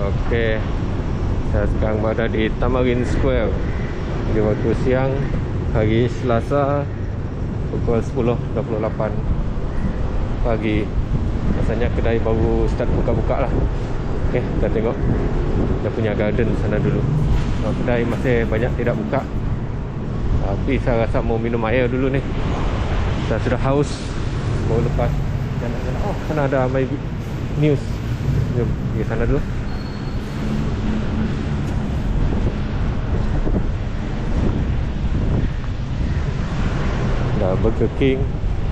Oke, saya sekarang berada di Tamarind Square di waktu siang hari Selasa pukul 10.28 pagi. Rasanya kedai baru start buka-buka lah. Oke, kita tengok dia punya garden sana dulu. Kedai masih banyak tidak buka, tapi saya rasa mau minum air dulu nih. Saya sudah haus, mau lepas. Oh, sana ada My News. Jom pergi sana dulu. Ada Burger King.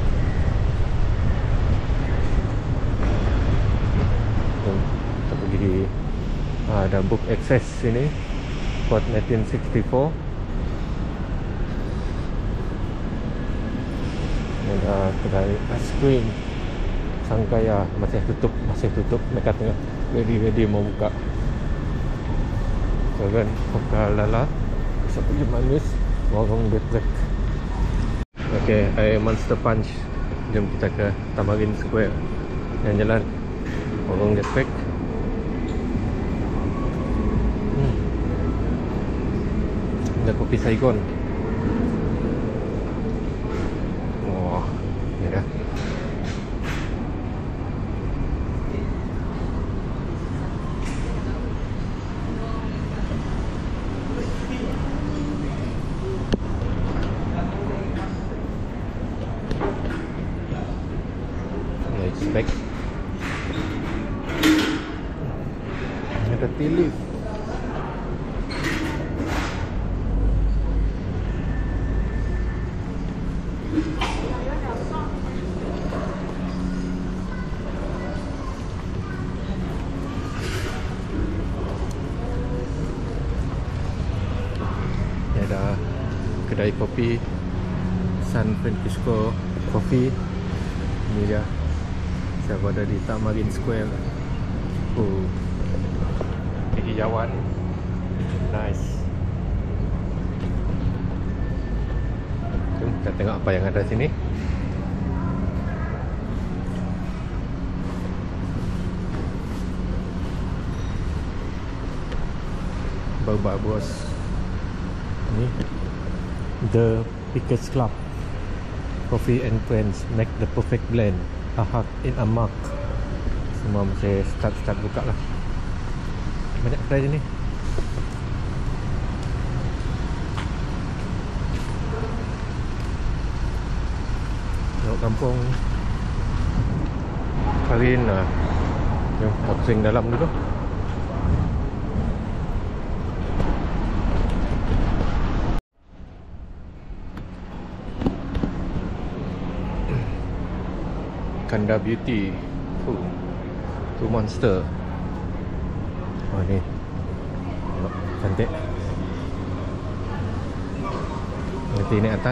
Jom kita pergi. Ada Book Access sini, Port 1964. Ada kedai ice cream Sangkaya masih tutup. Mereka tengah ready mau buka. Jangan Kokalala, bisa pergi manis, warung Betlek. Okey, air Monster Punch. Jom kita ke Tamarind Square. Jalan-jalan warung Betlek. Ada kopi Saigon. Wah, ni dah. Spek. Ada tea leaf. Ada kedai kopi San Francisco Coffee. Ini dia. Saya berada di Tamarind Square. Hijauan. Nice. Jom kita tengok apa yang ada sini. Baru bos. Ini The Pickers Club. Coffee and Friends make the perfect blend. A heart in a mug. Semua masih start buka lah. Banyak kedai sini. Tengok kampung Karin lah. Jom kita pusing dalam dulu. Kanda Beauty. Tu Monster. Oh ni. Tengok, cantik. Nanti ni atas.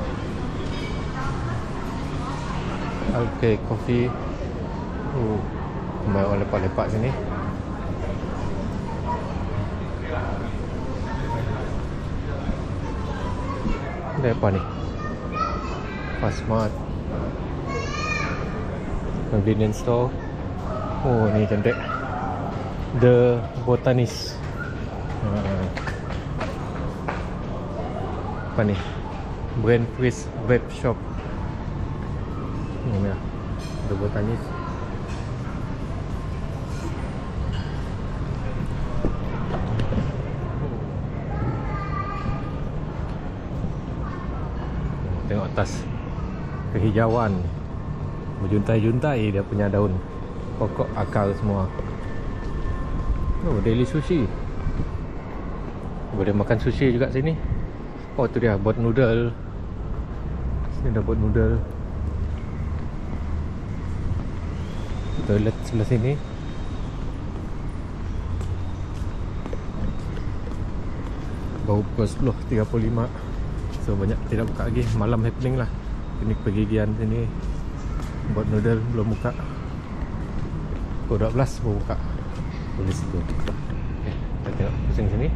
Okay, coffee. Kembali orang lepak-lepak sini. Ada apa ni? Fastmart. Convenience store. Oh, ni cantik. The Botanist. Apa ni? Brand Freeze Vape Shop. Ni lah, The Botanist. Tengok atas, kehijauan. Berjuntai-juntai dia punya daun, pokok akar semua. Oh, Daily Sushi. Boleh makan sushi juga sini. Oh, tu dia bot noodle. Sini ada bot noodle. Toilet sebelah sini. Baru pukul 10.35. So banyak tidak buka lagi. Malam happening lah. Klinik pergigian sini. Bot noodle belum buka. Pukul 12 baru buka. Tulis itu. Kita tengok pusing sini.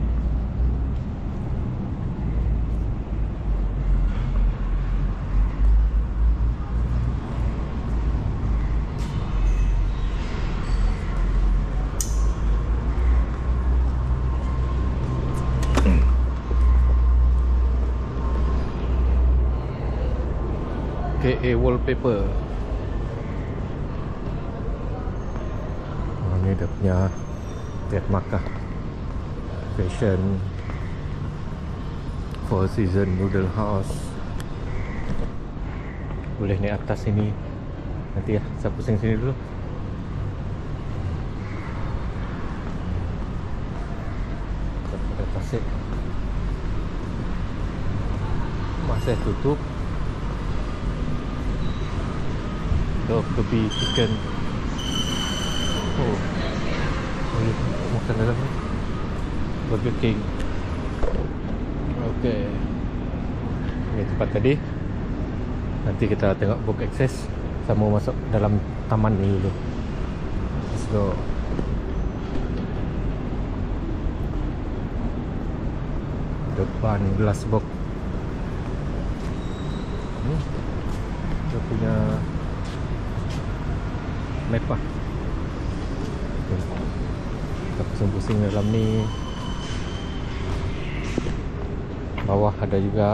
aka wallpaper. Ini dia punya trademark lah. Fashion Four Season Noodle House. Boleh naik atas sini. Nanti ya, saya pusing sini dulu. Sampai tasik. Masih tutup. Dog tepi chicken. Oh, boleh makan dalam ni. Burger King. Okey. Ini tempat tadi. Nanti kita tengok book access. Sama masuk dalam taman ni dulu. Let's go. Depan glass box. Dia punya map lah. Kita pusing-pusing dalam ni. Bawah ada juga.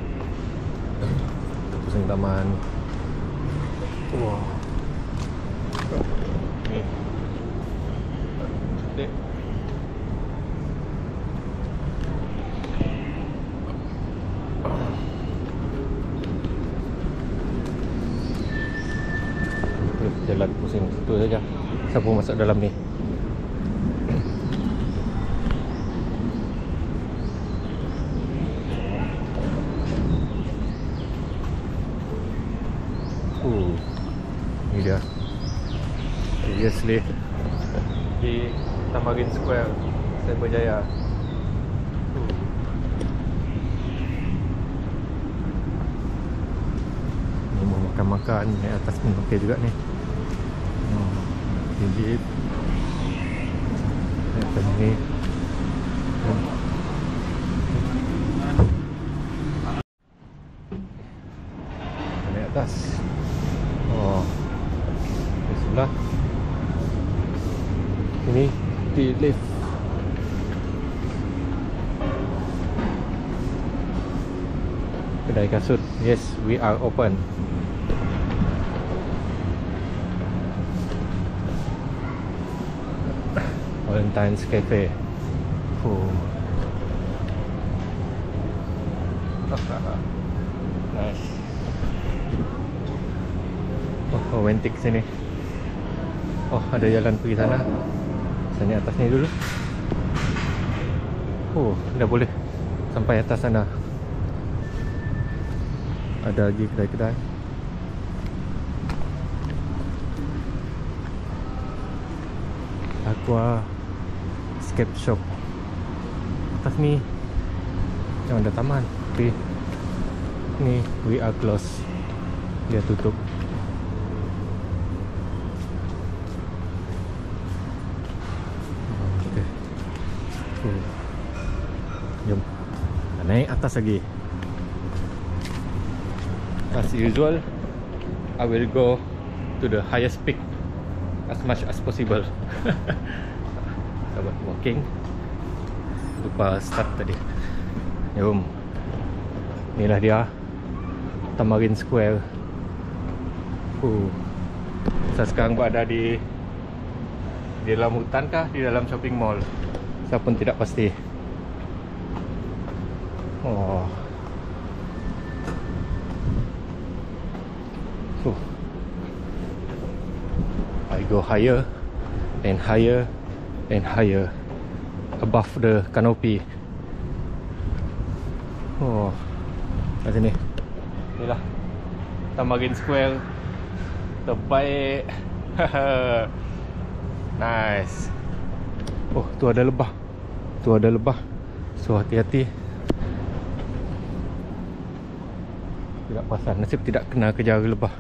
Kita pusing taman. Wow. Ni. Dek. Jalan pusing situ saja. Siapa masuk dalam ni? Ini dia. Seriously. Di Tamarin Square, Cyberjaya. Ni mau makan-makan. Naik atas pun okey juga ni. Jeep. Atas ni. Naik atas. Oh. Di sebelah. Ini di lift. Kedai kasut. Yes, we are open. Valentine's Cafe. Nice. Oh, romantik sini. Oh, ada jalan pergi sana. Sana atas ni dulu. Oh, dah boleh sampai atas sana. Ada lagi kedai-kedai. Aqua Escape Shop. Atas ni macam ada taman. Tapi ni we are closed. Dia tutup. Okay. Jom naik atas lagi. As usual, I will go to the highest peak as much as possible. Sahabat walking. Lupa start tadi. Jom. Inilah dia Tamarin Square. Saya sekarang berada di dalam hutan kah, di dalam shopping mall? Saya pun tidak pasti. Oh. I go higher and higher and higher above the canopy. Oh, kat sini. Inilah Tamarin Square terbaik. Nice. Oh, tu ada lebah. Tu ada lebah. So hati-hati. Tidak perasan, nasib tidak kena kejar lebah.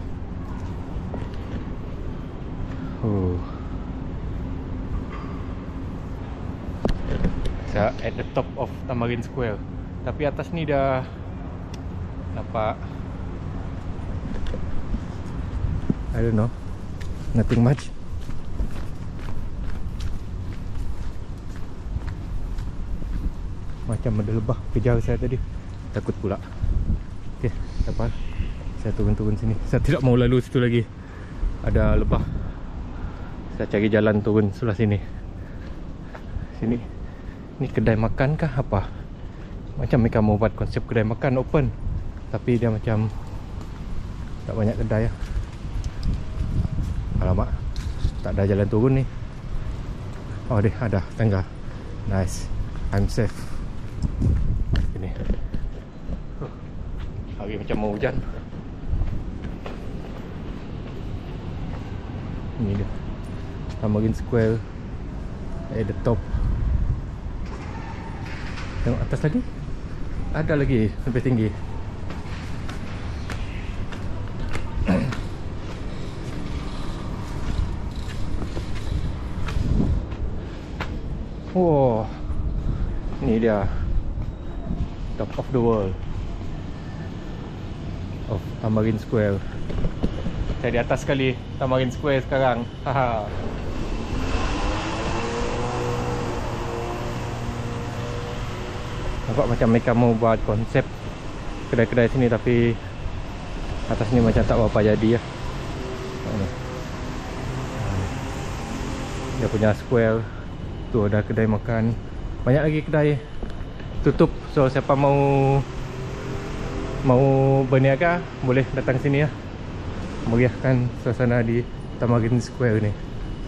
Saya at the top of Tamarin Square. Tapi atas ni dah nampak, I don't know, nothing much. Macam ada lebah kejar saya tadi. Takut pula. Okay, tak apa. Saya turun-turun sini. Saya tidak mau lalu situ lagi, ada lebah. Saya cari jalan turun sebelah sini. Sini. Ni kedai makan kah apa? Macam mereka mau buat konsep kedai makan open, tapi dia macam tak banyak kedai lah. Alamak, tak ada jalan turun ni. Oh deh, ada tangga. Nice, I'm safe. Ini hari macam mau hujan. Ini dia Tamarind Square at the top. Tengok atas lagi, ada lagi lebih tinggi. Wow, ni dia top of the world of Tamarind Square. Saya di atas sekali Tamarind Square sekarang. Haha. Nampak macam mereka mau buat konsep kedai-kedai sini, tapi atas ni macam tak berapa jadi ya. Dia punya square tu ada kedai makan, banyak lagi kedai tutup. So siapa mau berniaga boleh datang sini ya, meriahkan suasana di Tamarind Square ni.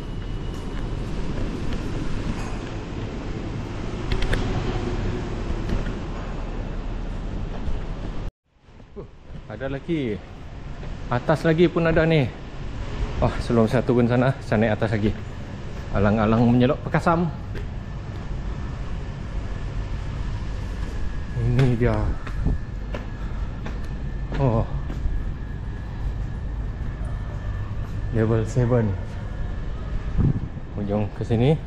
Ada lagi, atas lagi pun ada ni. Oh, sebelum saya turun sana, saya naik atas lagi. Alang-alang menyelok pekasam. Ini dia. Oh, level 7. Ujung ke sini.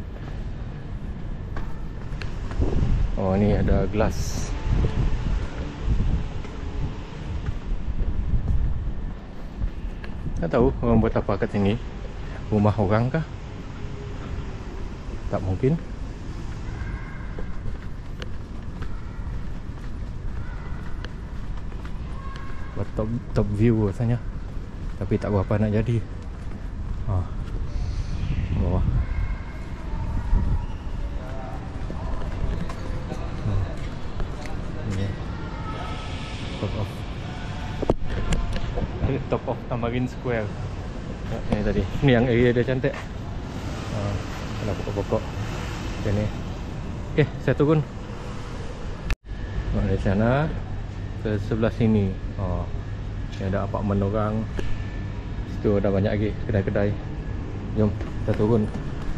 Oh, ni ada gelas. Tak tahu orang buat apa kat sini. Rumah orang kah? Tak mungkin. Buat top view rasanya, tapi tak berapa nak jadi. Bawah. Ini top of Tamarind Square. Ini tadi. Ni yang area dia cantik. Ada pokok-pokok macam ni. Okay, saya turun dari sana ke sebelah sini. Ni ada apartmen orang. Situ ada banyak lagi kedai-kedai. Jom kita turun.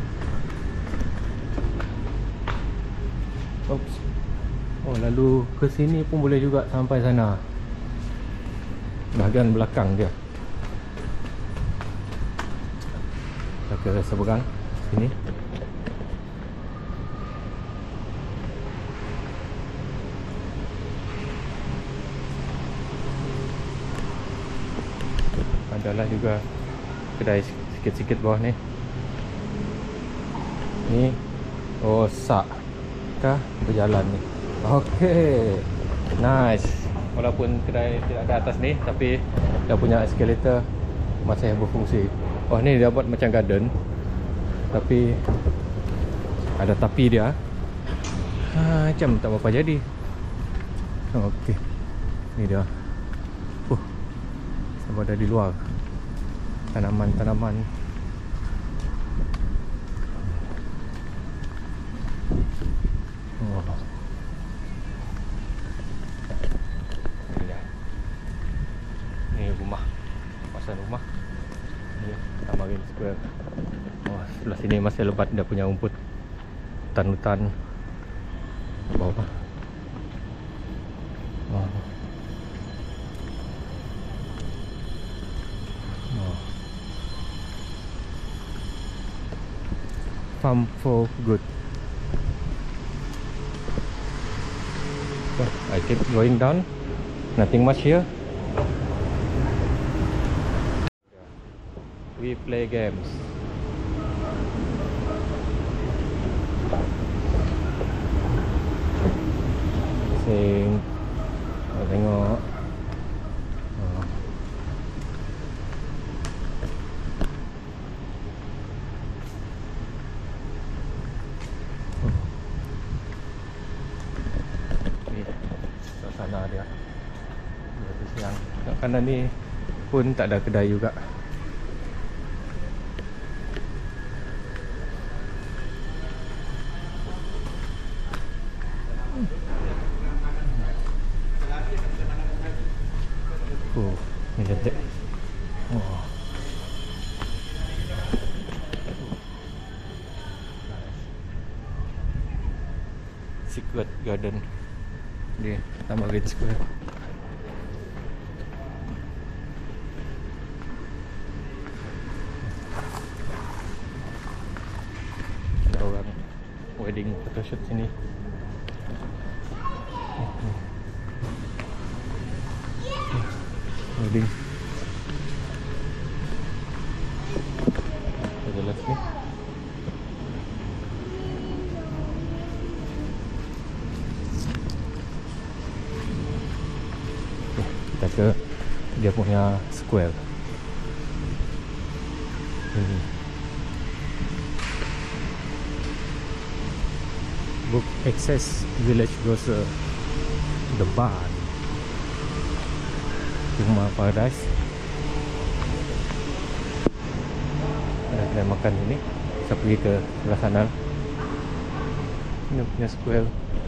Oops. Oh, lalu ke sini pun boleh juga sampai sana, bahagian belakang dia. Kita ke seberang sini. Adalah juga kedai sikit-sikit bawah ni. Ni rosak kah berjalan ni. Okey, nice. Walaupun kedai tidak ada atas ni, tapi dia punya eskalator masih berfungsi. Oh, ni dia buat macam garden, tapi ada tapi dia. Macam tak berapa jadi. Okey, ni dia. Sama ada di luar. Tanaman-tanaman. Oh. Ini rumah, kawasan rumah. Ini Tamarind Square. Oh, sebelah sini masih lebat dia punya rumput. Hutan-hutan bawah. Oh. Farm for good. So, I keep going down. Nothing much here. We play games. Tengok. kanan ni pun tak ada kedai juga. Ni cantik. Oh. Secret Garden di Tamarind Square. Ada orang wedding photoshoot sini. Wedding. Ada lagi ni. Kita ke dia punya square. Book Access Village Grocer, The Barn, Rumah Paradise. Ada kedai makan ini. Kita pergi ke sebelah sana. Ini punya square.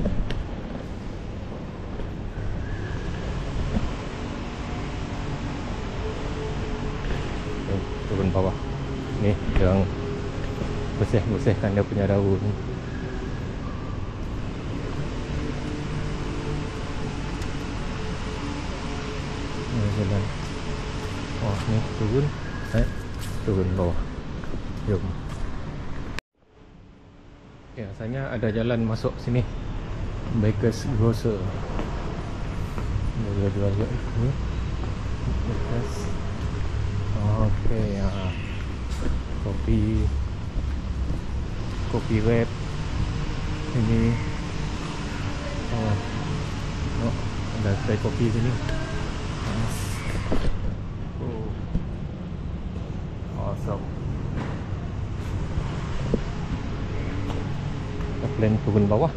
Turun bawah. Ni yang bersih-bersihkan dia punya daun. Jalan. Oh, ni turun. Turun bawah. Jom. Ya, asalnya ada jalan masuk sini. Baker's Grocer. Dia jual ni. Baker's. Okey, kopi wrap ini. Oh, ada kedai kopi sini. Awesome. Kita plan turun bawah.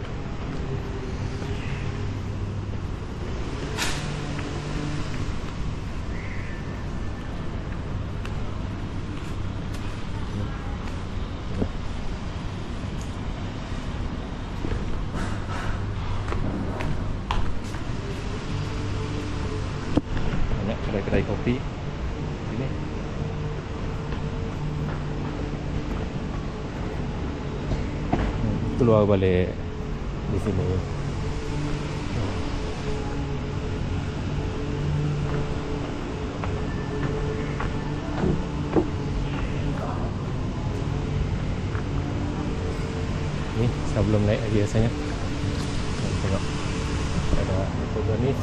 Kedai kopi sini. Keluar balik di sini. Ni sebelum naik biasanya. Tengok ada fotonis.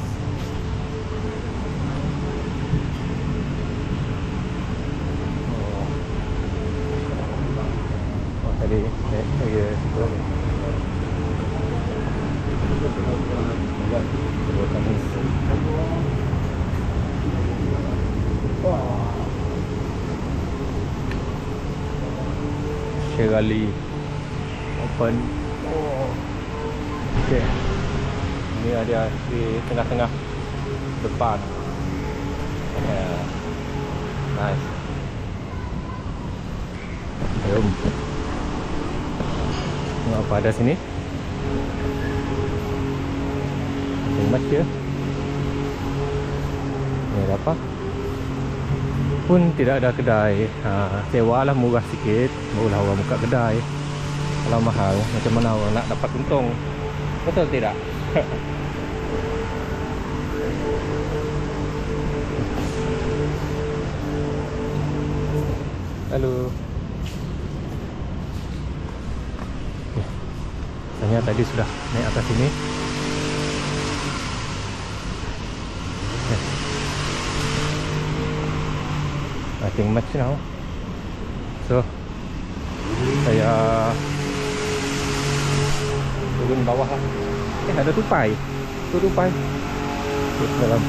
Tadi naik saya situ. Shirley open. Okay. Ini ada di tengah-tengah depan. Nice. Jom. Tengok apa ada sini. Macam je. Ni ada apa? Pun tidak ada kedai. Sewalah murah sikit, barulah orang buka kedai. Kalau mahal, macam mana orang nak dapat untung? Betul tidak? Halo. Saya tadi sudah naik atas sini. Nothing much now. So saya turun bawah lah. Ada tupai. Tu tupai. Turun dalam.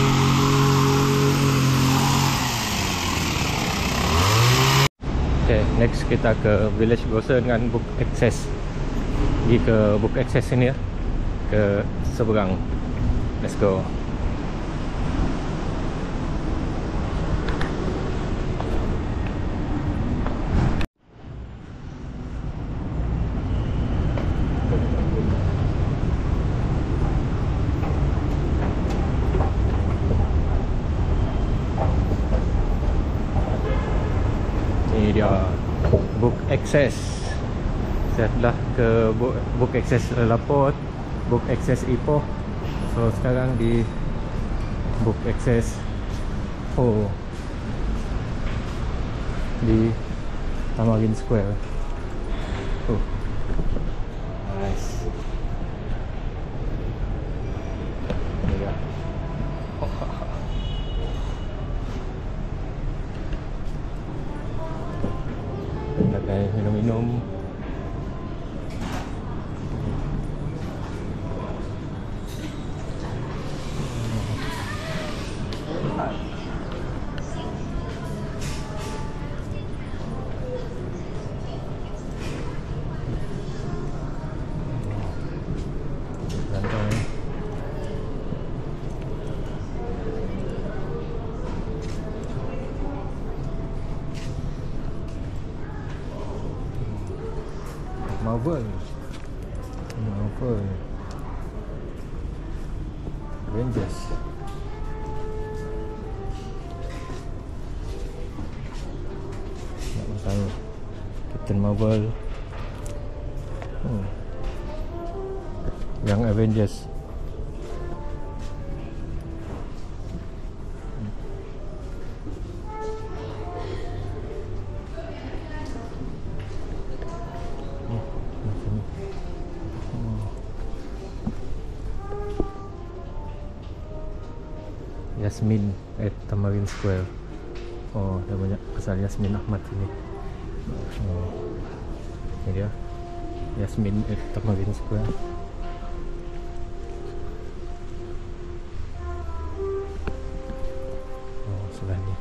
Okay. Next kita ke Village Grocer dengan Book Access. Pergi ke Book Access sini ya, ke seberang. Let's go. Ini dia Book Access. Saya telah ke Book Access Laport, Book Access Ipoh. So sekarang di Book Access di Tamarin Square. Nice. Ini dia. Pakai minum-minum. Marvel, Avengers. Nak pasang Captain Marvel. Yang Avengers. Yasmin at Tamarin Square. Oh, ada banyak pasal Yasmin Ahmad ini. Ini dia Yasmin at Tamarin Square. Oh, sebelah ni.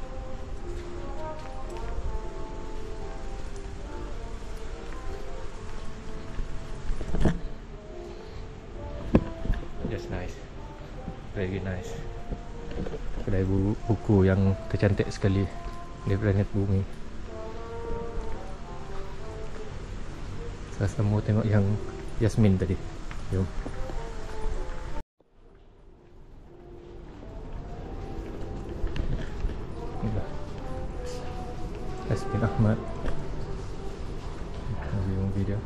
Just nice. Very nice. Kedai buku yang tercantik sekali di planet bumi. Saya mau tengok yang Yasmin tadi. Jom. Inilah Yasmin Ahmad. Video.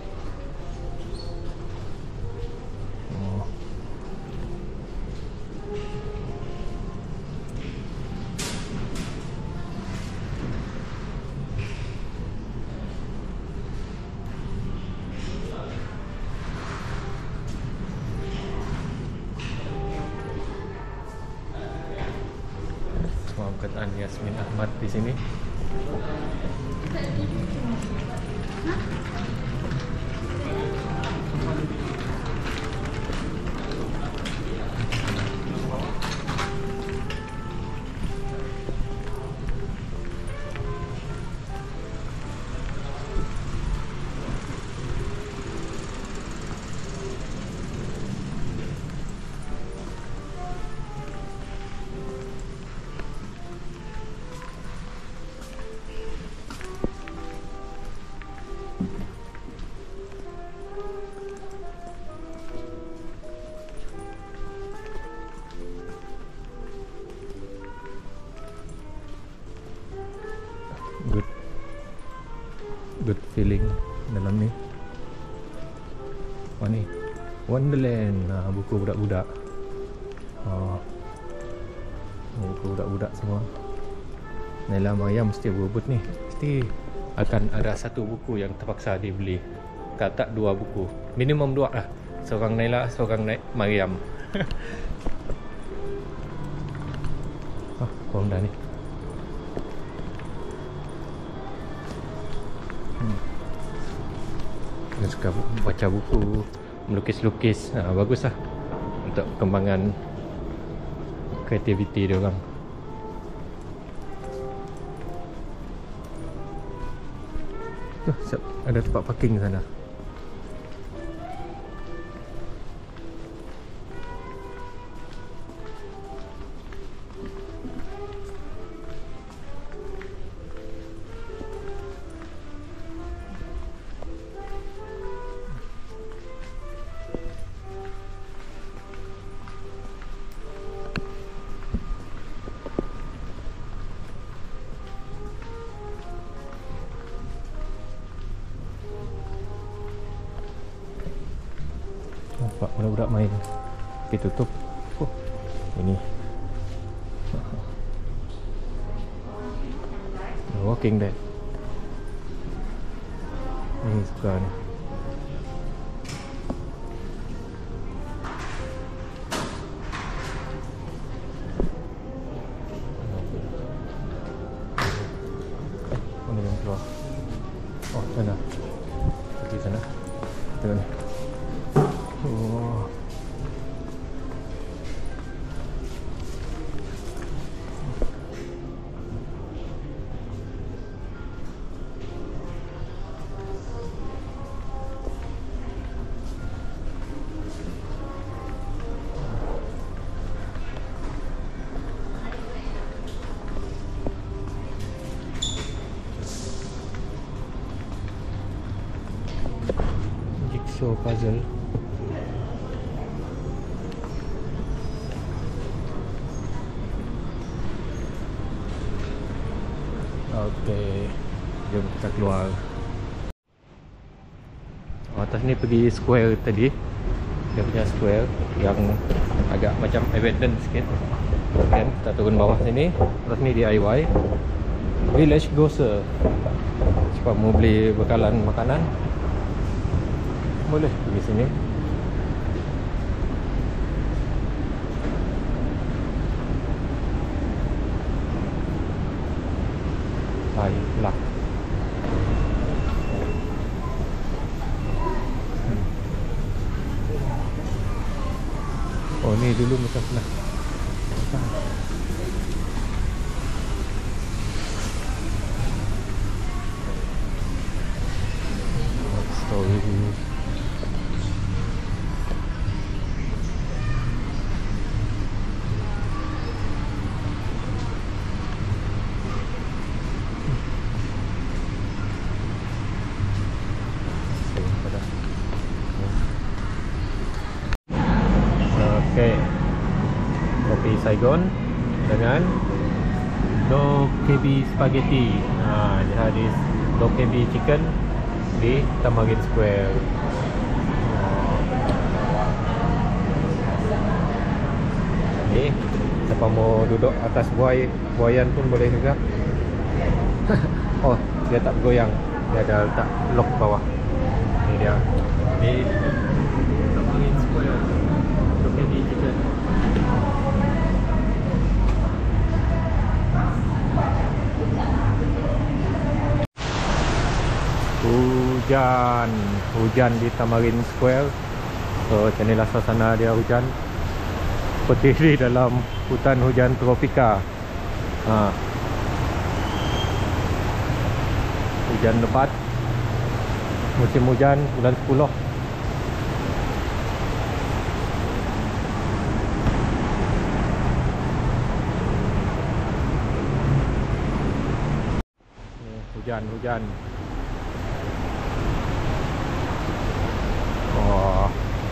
Perkataan Yasmin Ahmad di sini. Good feeling dalam ni. Oh ni Wonderland. Buku budak-budak. Buku budak-budak semua. Naila Mariam mesti berebut ni. Mesti akan ada satu buku yang terpaksa dibeli. Tak dua buku. Minimum dua lah. Seorang Naila, seorang Mariam. Kom dah ni. Dia suka baca buku, melukis-lukis. Bagus lah untuk perkembangan kreativiti dia orang. Tuh, ada tempat parking sana. Nampak budak-budak main tapi tutup. Ini Walking Dead. Ini suka ni. Mana yang keluar? Oh, sana. Pergi sana. Tengok ni. Oh. Jigsaw puzzle. Okey, jom kita keluar. Atas ni pergi square tadi. Dia punya square yang agak macam abandoned sikit. Kan kita turun bawah sini. Atas ni DIY Village Grocer. Jika mau beli bekalan makanan, boleh pergi sini. Baiklah. Oh, ni dulu macam pernah. Story. Okey, kopi Saigon dengan Dokkebi Spaghetti. Jadi Dokkebi Chicken di Tamarind Square. Ni siapa mau duduk atas buayan pun boleh juga. Oh, dia tak bergoyang. Dia ada letak lock bawah. Ni dia. Ni Tamarind Square. Dokkebi Chicken. Hujan di Tamarind Square. So, inilah suasana dia hujan. Berdiri dalam hutan hujan tropika. Hujan lebat. Musim hujan bulan 10. Hujan. Oh.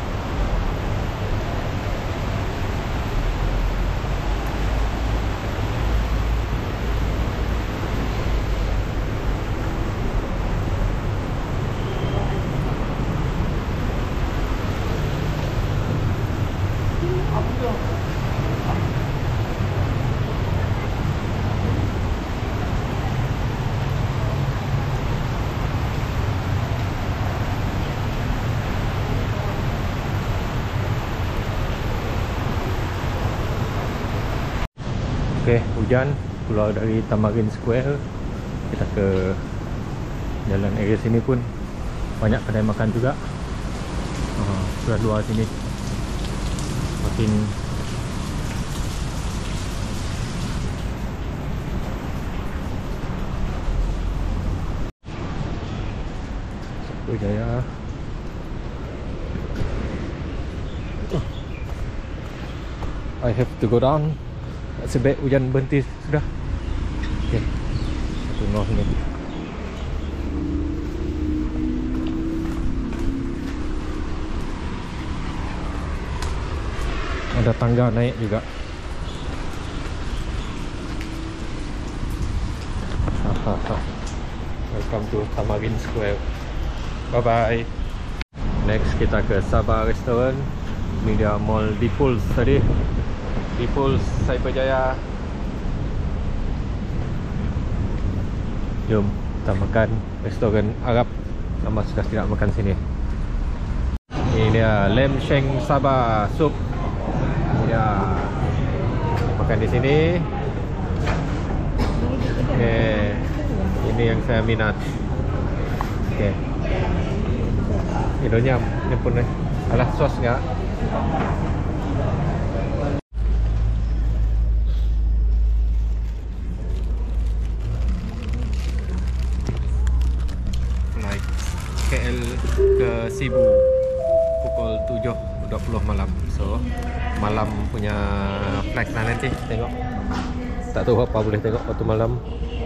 Okey, hujan. Keluar dari Tamarind Square, kita ke jalan area sini pun banyak kedai makan juga. Sudah luar sini makin Cyberjaya. I have to go down. Sebab hujan berhenti sudah. Okay. Tengok ni. Ada tangga naik juga. Welcome to Tamarin Square. Bye bye. Next kita ke Sabah Restaurant. Ni dia Mall Dipulse tadi. Dipulse Cyberjaya. Jom kita makan restoran Arab. Lama sudah tidak makan sini. Ini dia Lam Sheng Sabah Sup. Ini dia. Makan di sini. Okay. Ini yang saya minat. Okay. Idonya ini pun alah sos enggak? Flight KL ke Cebu pukul 7.20 malam. So malam punya flight lah nanti tengok. Tak tahu apa boleh tengok waktu malam.